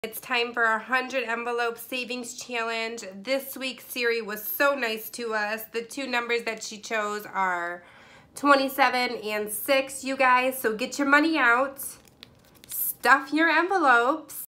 It's time for our 100 envelope savings challenge. This week's Siri was so nice to us. The two numbers that she chose are 27 and 6, you guys. So get your money out, stuff your envelopes,